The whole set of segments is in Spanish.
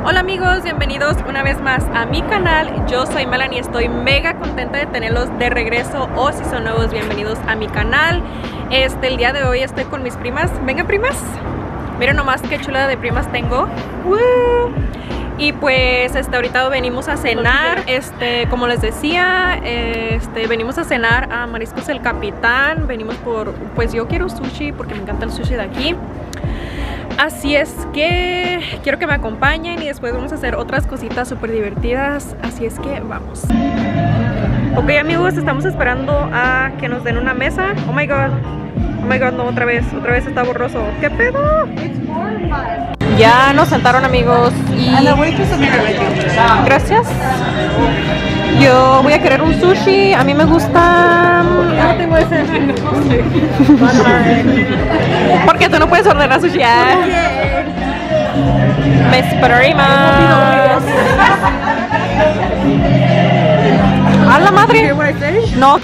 Hola amigos, bienvenidos una vez más a mi canal. Yo soy Melanie y estoy mega contenta de tenerlos de regreso, o si son nuevos, bienvenidos a mi canal. El día de hoy estoy con mis primas. Venga, primas, miren nomás qué chula de primas tengo. ¡Woo! Y pues ahorita venimos a cenar, como les decía, venimos a cenar a Mariscos El Capitán. Venimos pues yo quiero sushi porque me encanta el sushi de aquí. Así es que quiero que me acompañen y después vamos a hacer otras cositas súper divertidas. Así es que vamos. Ok amigos, estamos esperando a que nos den una mesa. Oh my god, no, otra vez está borroso. ¿Qué pedo? Ya nos sentaron amigos y... Gracias. Yo voy a querer un sushi. A mí me gusta... Yo no tengo ese. Porque tú no puedes ordenar sushi. Mis primas. ¡A la madre! No.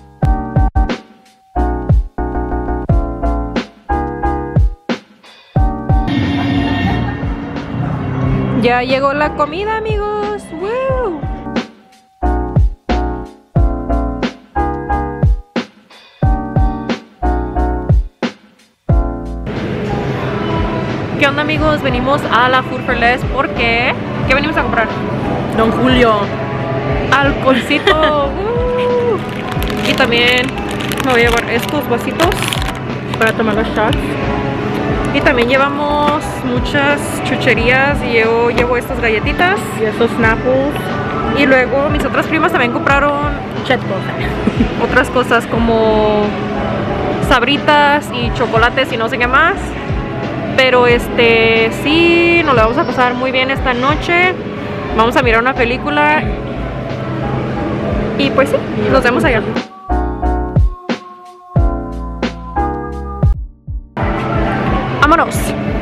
Ya llegó la comida amigos. ¡Woo! ¿Qué onda amigos? Venimos a la Food for Less porque... ¿Qué venimos a comprar? Don Julio. Alcoholcito. Y también me voy a llevar estos vasitos Para tomar los shots. y también llevamos muchas chucherías y yo llevo estas galletitas Y esos snapples. y luego mis otras primas también compraron Chetos. otras cosas como sabritas y chocolates y no sé qué más. Pero sí, nos la vamos a pasar muy bien esta noche. Vamos a mirar una película y pues sí, nos vemos allá. ¡Vámonos!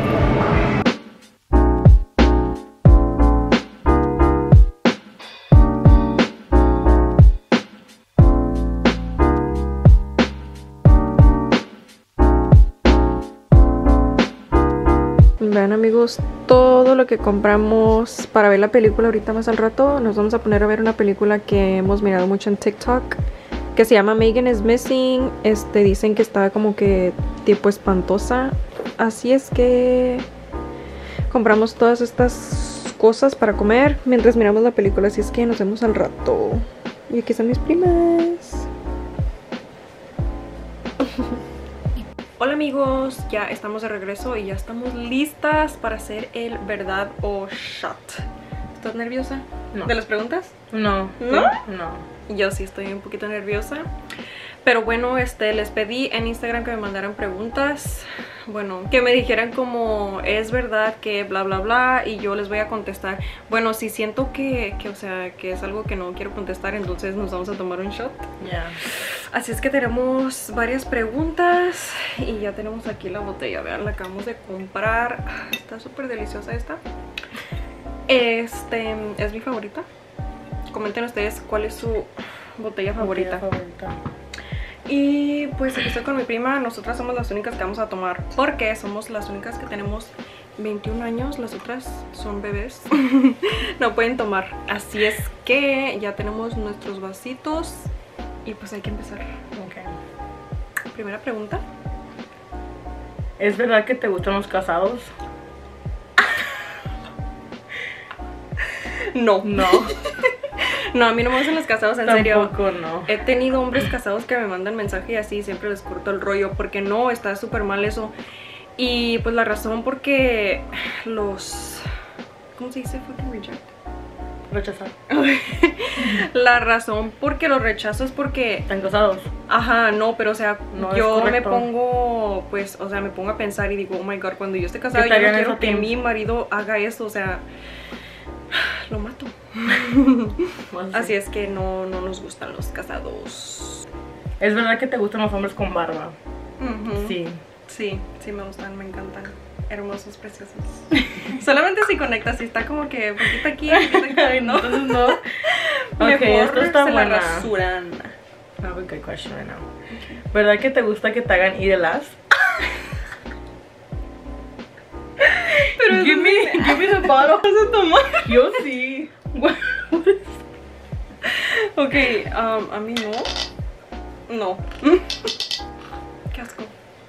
Vean amigos, todo lo que compramos para ver la película ahorita más al rato. Nos vamos a poner a ver una película que hemos mirado mucho en TikTok, que se llama Megan is Missing. Dicen que está como que tipo espantosa. Así es que compramos todas estas cosas para comer mientras miramos la película. Así es que nos vemos al rato. Y aquí están mis primas. Hola amigos, ya estamos de regreso y ya estamos listas para hacer el verdad o shot. ¿Estás nerviosa? No. ¿De las preguntas? No. ¿No? No. Yo sí estoy un poquito nerviosa. Pero bueno, les pedí en Instagram que me mandaran preguntas. Bueno, que me dijeran como es verdad que bla bla bla y yo les voy a contestar. Bueno, si siento que o sea, que es algo que no quiero contestar, entonces nos vamos a tomar un shot. Ya. Así es que tenemos varias preguntas y ya tenemos aquí la botella. Vean, la acabamos de comprar. Está súper deliciosa esta. Es mi favorita. Comenten ustedes cuál es su botella favorita. Y pues aquí estoy con mi prima. Nosotras somos las únicas que vamos a tomar porque somos las únicas que tenemos 21 años. Las otras son bebés. No pueden tomar. Así es que ya tenemos nuestros vasitos y pues hay que empezar. Okay. Primera pregunta. ¿Es verdad que te gustan los casados? No. No. No, a mí no me gustan los casados, en serio. Tampoco no. He tenido hombres casados que me mandan mensaje y así siempre les corto el rollo porque no, está súper mal eso. Y pues la razón porque los... ¿Cómo se dice? Fucking reject. Rechazar. La razón porque los rechazo es porque... ¿Están casados? Ajá, no, pero o sea, No yo es me correcto. pongo, pues, o sea, me pongo a pensar y digo, oh my god, cuando yo esté casada ¿Qué yo te no harían quiero eso a que ti? mi marido haga eso, o sea, lo mato. Así es que no nos gustan los casados. ¿Es verdad que te gustan los hombres con barba? Ujú. Sí. Sí me gustan, me encantan. Hermosos, preciosos. Solamente si conectas, si está como que poquito aquí, poquito aquí, ¿no? Entonces no. Mejor esto está se buena. la rasuran. I have a good question right now. ¿Verdad que te gusta que te hagan ir el as? Pero give me the bottle. ¿Vas a tomar? Yo sí. Ok, a mí no. No. Qué asco.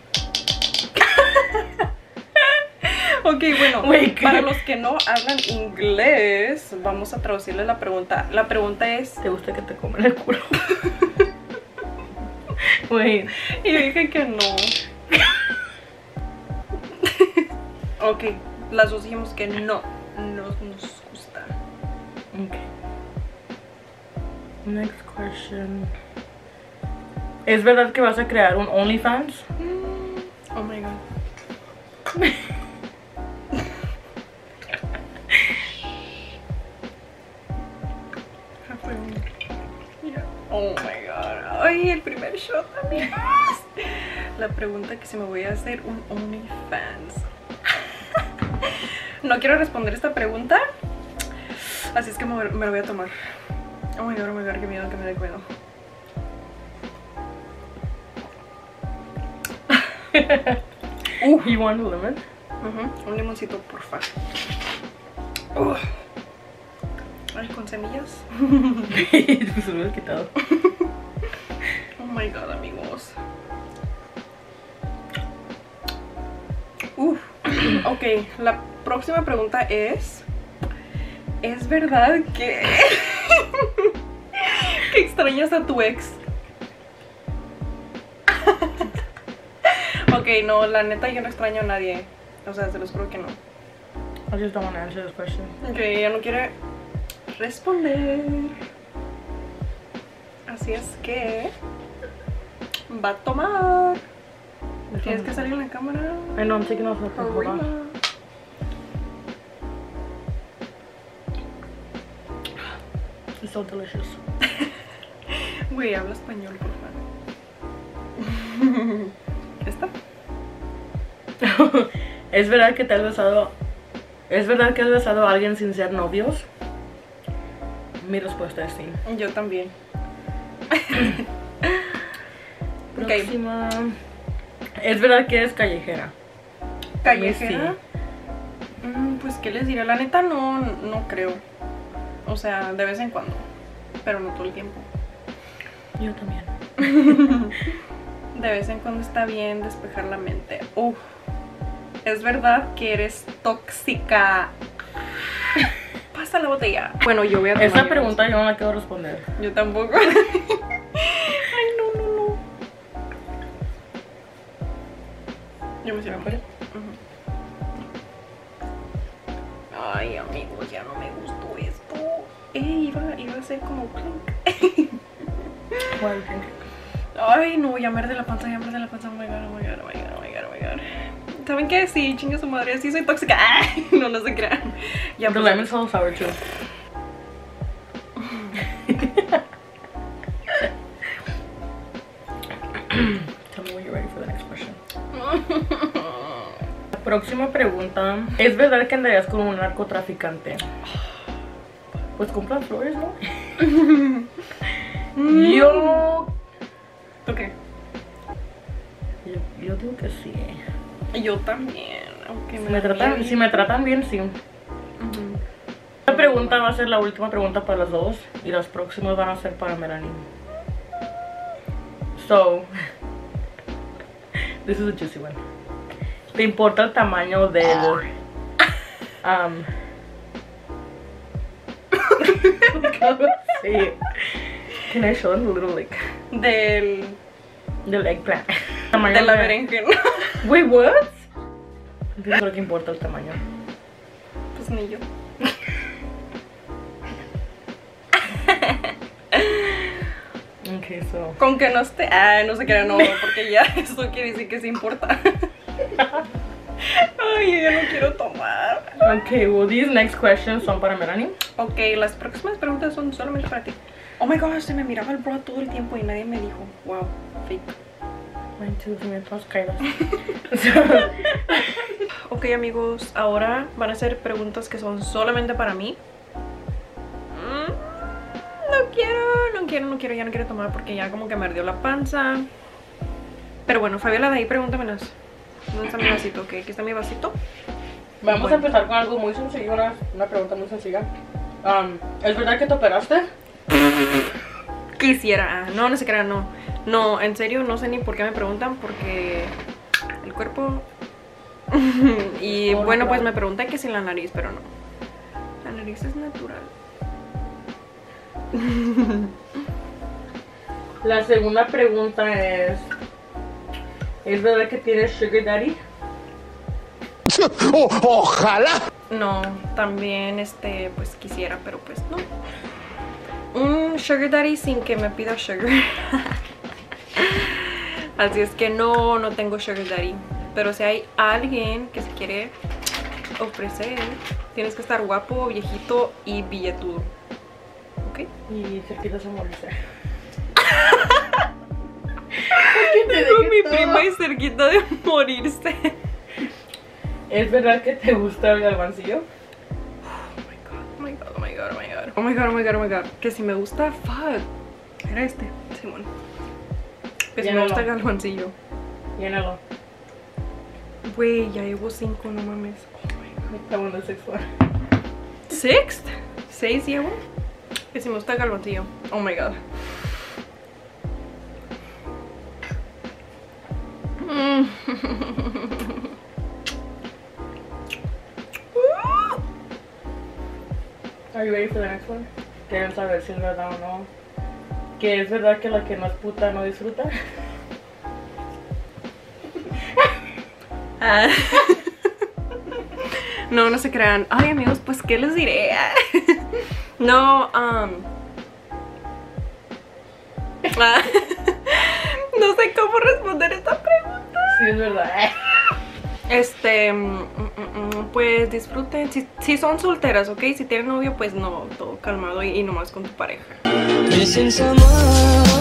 Ok, bueno, para los que no hablan inglés, vamos a traducirle la pregunta. La pregunta es... ¿Te gusta que te coman el culo? Wait. Y yo dije que no. Ok, las dos dijimos que no nos gusta. Ok. Next question. ¿Es verdad que vas a crear un OnlyFans? Oh my god. Oh my god. Ay, el primer shot, amigos. La pregunta que se me voy a hacer un OnlyFans. No quiero responder esta pregunta, así es que me lo voy a tomar. Oh my god, qué miedo, que me dé miedo. You want a lemon? Un limoncito, porfa. Ay, con semillas. Se lo he quitado. Oh my god, amigos. Ok, la próxima pregunta es verdad que que extrañas a tu ex? Ok, no, la neta yo no extraño a nadie. O sea, se los juro que no. I just don't want to answer this question. Ok, ella no quiere responder. Así es que va a tomar. Tienes que salir en la cámara. I know, I'm taking off the phone. Hold on. It's so delicious. Güey, habla español, por favor. ¿Esta? ¿Es verdad que te has besado? ¿Es verdad que has besado a alguien sin ser novios? Mi respuesta es sí. Yo también. Próxima. ¿Es verdad que eres callejera? ¿Callejera? Sí. Pues, ¿qué les diré? La neta no creo. O sea, de vez en cuando. Pero no todo el tiempo. Yo también. De vez en cuando está bien despejar la mente. Es verdad que eres tóxica. Pasa la botella. Bueno, yo voy a tomar. Esa pregunta yo no la quiero responder. Yo tampoco. Ay, no. Yo me sirvo. Ay, amigos, ya no me gustó esto. Iba a ser como clink. Ay, no, ya me arde la panza, Oh my god. ¿Saben qué? Sí, chinga su madre, sí soy tóxica. Ay, no se crean. Ya, The lemon's so sour too. Tell me when you're ready for the next question. La próxima pregunta. ¿Es verdad que andarías con un narcotraficante? Pues compran flores, ¿no? ¿Tú qué? Yo digo que sí. Yo también, aunque Si me tratan bien, sí. Esta pregunta va a ser la última pregunta para las dos y las próximas van a ser para Melanie. So, this is a juicy one. ¿Te importa el tamaño del sí. Can I show them the little like del eggplant? De la berenjena. Wait, what? No creo que importa el tamaño. Pues ni yo. Okay, so. Con que no esté. No se crea, no, porque ya eso quiere decir que sí importa. Ay, yo no quiero tomar. Okay, well, these next questions son para Melanie. Ok, las próximas preguntas son solamente para ti. Oh my gosh, se me miraba el bra todo el tiempo y nadie me dijo. Wow, fake. Mine too, se me todas caídas. Ok, amigos, ahora van a ser preguntas que son solamente para mí. No quiero, ya no quiero tomar porque ya como que me ardió la panza. Pero bueno, Fabiola, de ahí pregúntamelas. ¿Dónde está mi vasito? Ok, aquí está mi vasito. Vamos Bueno. a empezar con algo muy sencillo, una pregunta muy sencilla. ¿Es verdad que te operaste? Quisiera, no, no se crean, no. No, en serio, no sé ni por qué me preguntan, porque el cuerpo... Y Todo bueno, pues natural. me preguntan que si la nariz, pero no. La nariz es natural. La segunda pregunta ¿es verdad que tienes sugar daddy? Ojalá. No, también, pues quisiera, pero pues no. Un sugar daddy sin que me pida sugar. Así es que no tengo sugar daddy. Pero si hay alguien que se quiere ofrecer, tienes que estar guapo, viejito y billetudo. ¿Ok? Y cerquitas a morirse. Tengo mi prima y cerquita de morirse. ¿Es verdad que te gusta el garbancillo? Oh my god, oh my god, oh my god. Oh my god, oh my god, oh my god. Que si me gusta, fuck. Era Simón. Que si me Llénalo. gusta el galvancillo. Llénalo. Güey, ya llevo 5, no mames. Está bueno el sexo. ¿Sixth? 6 llevo. Que si me gusta el galvancillo. Oh my god. Are you ready for the next one? Quieren saber si es verdad o no. ¿Que es verdad que la que no es puta no disfruta? Ah. No, no se crean. Ay, amigos, pues ¿qué les diré? No, no sé cómo responder esta pregunta. Sí, es verdad. Pues disfruten. Si son solteras, ¿ok? Si tienen novio, pues no, todo calmado y nomás con tu pareja. Missing someone.